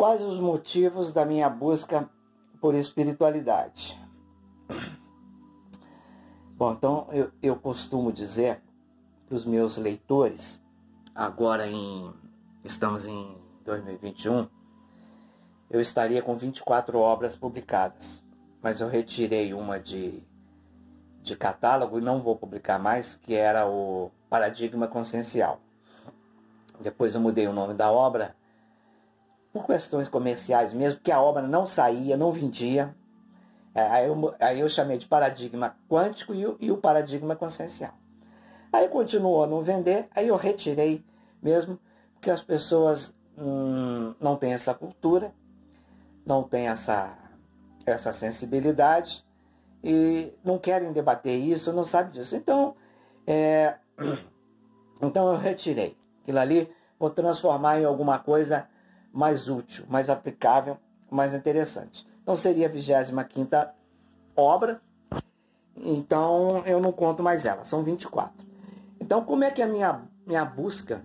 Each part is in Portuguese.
Quais os motivos da minha busca por espiritualidade? Bom, então eu costumo dizer para os meus leitores, agora estamos em 2021, eu estaria com 24 obras publicadas, mas eu retirei uma de catálogo e não vou publicar mais, que era o Paradigma Consciencial. Depois eu mudei o nome da obra, por questões comerciais mesmo, porque a obra não saía, não vendia. Aí eu chamei de Paradigma Quântico e o Paradigma Consciencial. Aí continuou a não vender, aí eu retirei mesmo, porque as pessoas não têm essa cultura, não têm essa sensibilidade e não querem debater isso, não sabem disso. Então eu retirei aquilo ali, vou transformar em alguma coisa mais útil, mais aplicável, mais interessante. Então seria a 25ª obra, então eu não conto mais ela, são 24. Então como é que é a minha busca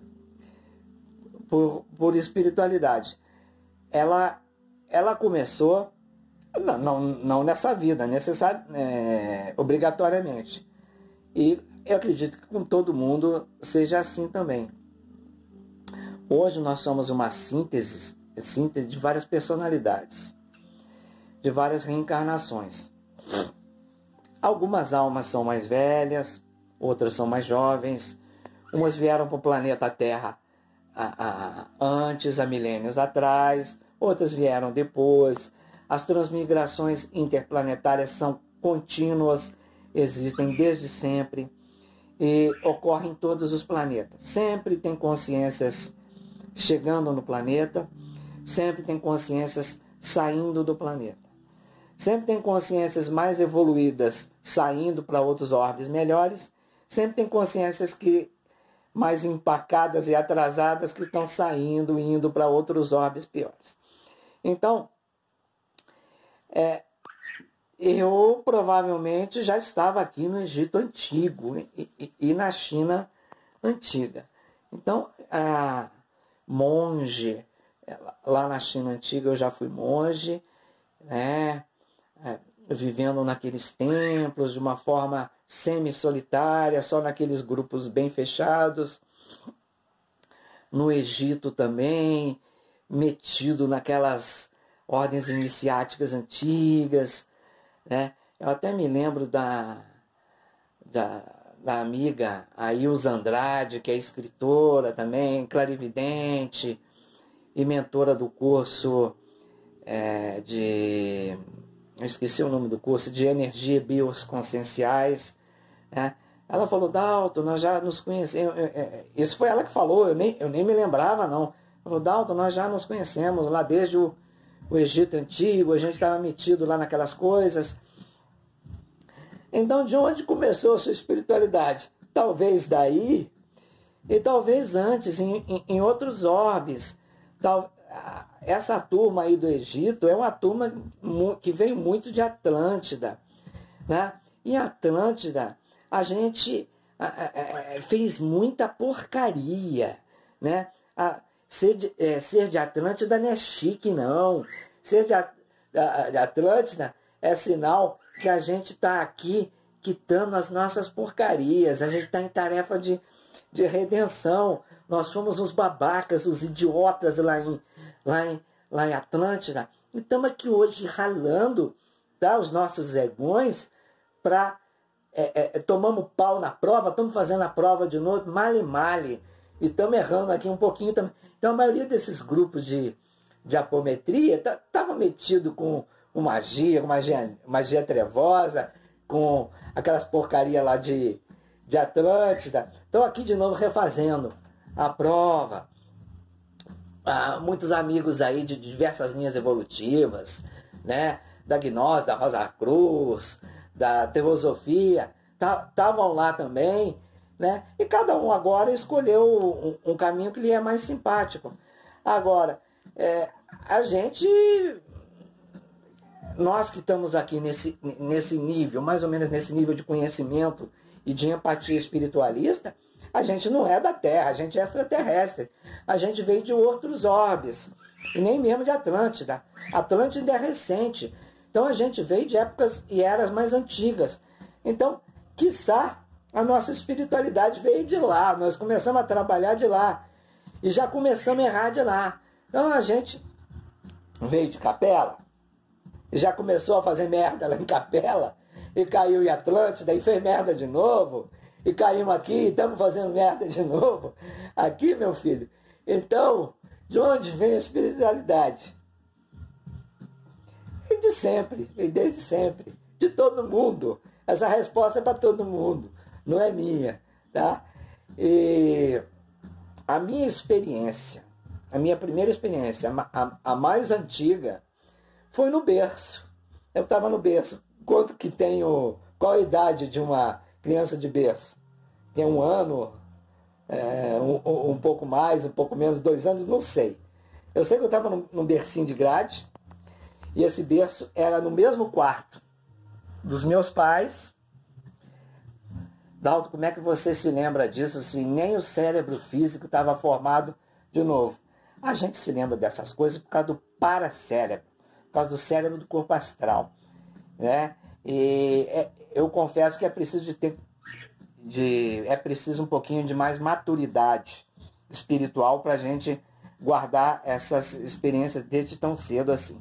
por espiritualidade? Ela começou, não nessa vida, obrigatoriamente. E eu acredito que com todo mundo seja assim também. Hoje nós somos uma síntese de várias personalidades, de várias reencarnações. Algumas almas são mais velhas, outras são mais jovens, umas vieram para o planeta Terra antes, há milênios atrás, outras vieram depois. As transmigrações interplanetárias são contínuas, existem desde sempre e ocorrem em todos os planetas. Sempre tem consciências chegando no planeta, sempre tem consciências saindo do planeta. Sempre tem consciências mais evoluídas saindo para outros orbes melhores, sempre tem consciências mais empacadas e atrasadas que estão saindo, indo para outros orbes piores. Então, eu provavelmente já estava aqui no Egito Antigo e na China Antiga. Então, monge, lá na China Antiga eu já fui monge, né? Vivendo naqueles templos de uma forma semi-solitária, só naqueles grupos bem fechados. No Egito também, metido naquelas ordens iniciáticas antigas, né? Eu até me lembro da amiga Ailza Andrade, que é escritora também, clarividente e mentora do curso eu esqueci o nome do curso, de energia bioconscienciais, né? Ela falou: Dalton, nós já nos conhecemos. Isso foi ela que falou, eu nem me lembrava, não. Ela falou: Dalton, nós já nos conhecemos lá desde o Egito Antigo, a gente estava metido lá naquelas coisas. Então, de onde começou a sua espiritualidade? Talvez daí, e talvez antes, em outros orbes. Essa turma aí do Egito é uma turma que veio muito de Atlântida, né? Em Atlântida, a gente fez muita porcaria, né? Ser de Atlântida não é chique, não. Ser de Atlântida é sinal que a gente está aqui quitando as nossas porcarias, a gente está em tarefa de redenção. Nós fomos os babacas, os idiotas lá em Atlântida. E estamos aqui hoje ralando, tá, os nossos egões para... tomamos pau na prova, estamos fazendo a prova de novo, male. E estamos errando aqui um pouquinho também. Então a maioria desses grupos de apometria estava metido com magia, magia trevosa, com aquelas porcarias lá de Atlântida. Estão aqui de novo refazendo a prova. Muitos amigos aí de diversas linhas evolutivas, né? Da Gnose, da Rosa Cruz, da Teosofia, estavam lá também, né? E cada um agora escolheu um caminho que lhe é mais simpático. Agora, nós que estamos aqui nesse nível, mais ou menos nesse nível de conhecimento e de empatia espiritualista, a gente não é da Terra, a gente é extraterrestre. A gente veio de outros orbes. e nem mesmo de Atlântida. Atlântida é recente. Então a gente veio de épocas e eras mais antigas. Então, quiçá, a nossa espiritualidade veio de lá. Nós começamos a trabalhar de lá. E já começamos a errar de lá. Então a gente veio de Capela, e já começou a fazer merda lá em Capela, e caiu em Atlântida, e fez merda de novo, e caímos aqui, e estamos fazendo merda de novo. Aqui, meu filho. Então, de onde vem a espiritualidade? Vem de sempre, vem desde sempre, de todo mundo. Essa resposta é para todo mundo, não é minha, tá? E a minha experiência, a minha primeira experiência, a mais antiga, foi no berço. Eu estava no berço. Quanto que tenho, qual a idade de uma criança de berço? Tem 1 ano, um pouco mais, um pouco menos, 2 anos, não sei. Eu sei que eu estava num bercinho de grade, e esse berço era no mesmo quarto dos meus pais. Dalton, como é que você se lembra disso se nem o cérebro físico estava formado de novo? A gente se lembra dessas coisas por causa do paracérebro, por causa do cérebro do corpo astral, né? E eu confesso que é preciso preciso um pouquinho de mais maturidade espiritual para a gente guardar essas experiências desde tão cedo assim.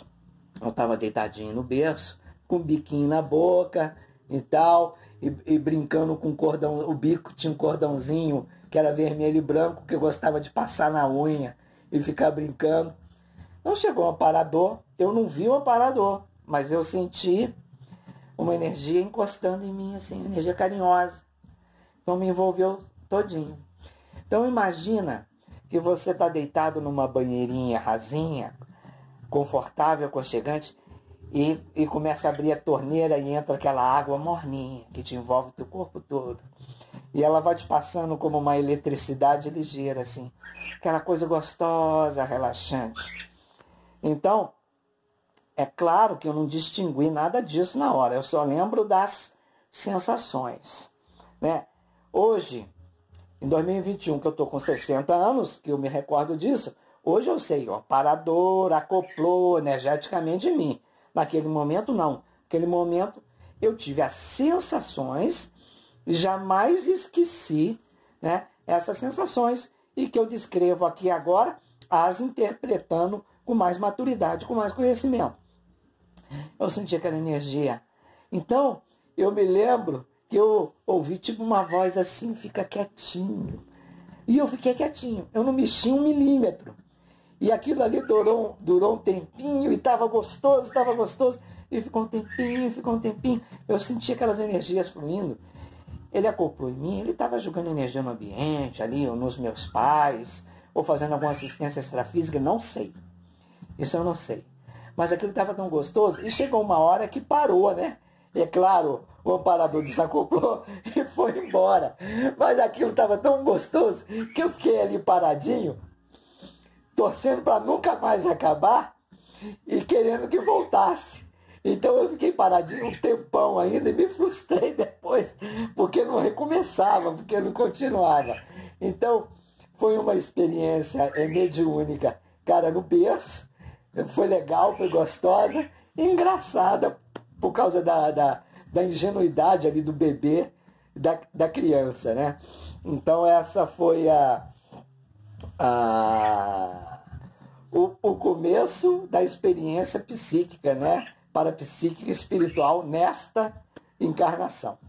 Eu estava deitadinho no berço, com o biquinho na boca e tal, e brincando com cordão. O bico tinha um cordãozinho que era vermelho e branco, que eu gostava de passar na unha e ficar brincando. Então chegou um aparador, eu não vi o aparador, mas eu senti uma energia encostando em mim, assim, energia carinhosa. Então me envolveu todinho. Então imagina que você está deitado numa banheirinha rasinha, confortável, aconchegante, e começa a abrir a torneira e entra aquela água morninha que te envolve o teu corpo todo. E ela vai te passando como uma eletricidade ligeira, assim. Aquela coisa gostosa, relaxante. Então, é claro que eu não distingui nada disso na hora. Eu só lembro das sensações, né? Hoje, em 2021, que eu estou com 60 anos, que eu me recordo disso, hoje eu sei, o aparador acoplou energeticamente em mim. Naquele momento, não. Naquele momento, eu tive as sensações e jamais esqueci, né, essas sensações e que eu descrevo aqui agora, as interpretando com mais maturidade, com mais conhecimento. Eu senti aquela energia. Então, eu me lembro que eu ouvi tipo uma voz assim, fica quietinho. E eu fiquei quietinho, eu não mexi 1 milímetro. E aquilo ali durou um tempinho, e estava gostoso, e ficou um tempinho. Eu senti aquelas energias fluindo. Ele acoplou em mim, ele estava jogando energia no ambiente, ali, ou nos meus pais, ou fazendo alguma assistência extrafísica, não sei. Isso eu não sei. Mas aquilo estava tão gostoso, e chegou uma hora que parou, né? E é claro, o amparador desacoplou e foi embora. Mas aquilo estava tão gostoso que eu fiquei ali paradinho, torcendo para nunca mais acabar e querendo que voltasse. Então eu fiquei paradinho um tempão ainda e me frustrei depois, porque não recomeçava, porque não continuava. Então foi uma experiência mediúnica, cara, no berço. Foi legal, foi gostosa e engraçada por causa da ingenuidade ali do bebê, da criança, né? Então essa foi o começo da experiência psíquica, né? Parapsíquica espiritual nesta encarnação.